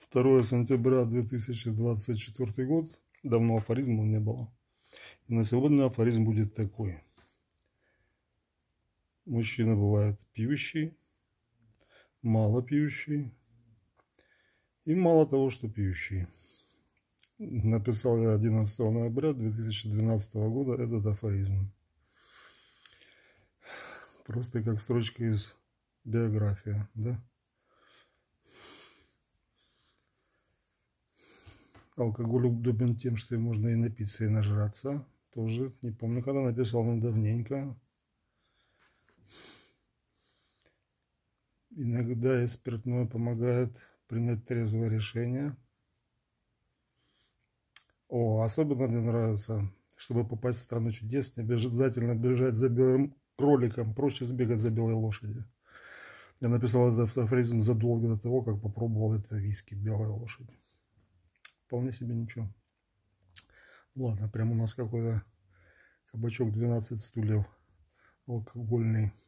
2 сентября 2024 год. Давно афоризма не было. И на сегодня афоризм будет такой. Мужчина бывает пьющий, мало пьющий и мало того, что пьющий. Написал я 11 ноября 2012 года этот афоризм. Просто как строчка из биографии, да? Алкоголь удобен тем, что можно и напиться, и нажраться. Тоже не помню, когда написал, но давненько. Иногда и спиртное помогает принять трезвое решение. Особенно мне нравится, чтобы попасть в страну чудес, не обязательно бежать за белым кроликом, проще сбегать за белой лошадью. Я написал этот афоризм задолго до того, как попробовал это виски «Белая лошадь». Вполне себе ничего. Ладно, прям у нас какой-то кабачок 12 стульев алкогольный.